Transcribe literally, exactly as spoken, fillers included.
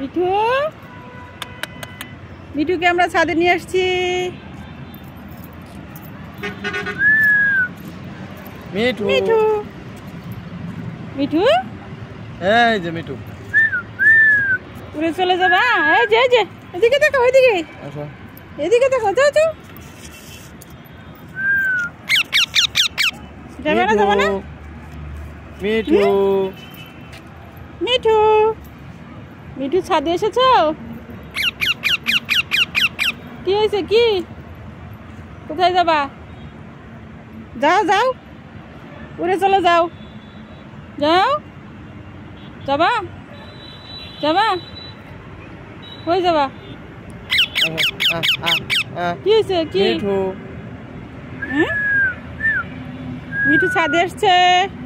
মিঠু মিঠুকে আমরা ছাদে নিয়ে আসছি। মিঠু মিঠু মিঠু এই যে মিঠু উড়ে চলে যাবা। এই যে এই যে এদিকে দেখো, ওইদিকে আচ্ছা এদিকে দেখো, যাও যাও। যাবে না যাবে না। মিঠু মিঠু মিঠু ছাদে এসেছো? কি হয়েছে? কি কোথায় যাবা? যাও যাও, উড়ে চলে যাও। যাও যাবা যাবা কই যাবা? কি হয়েছে? কি মিঠু মিঠু ছাদে এসছে।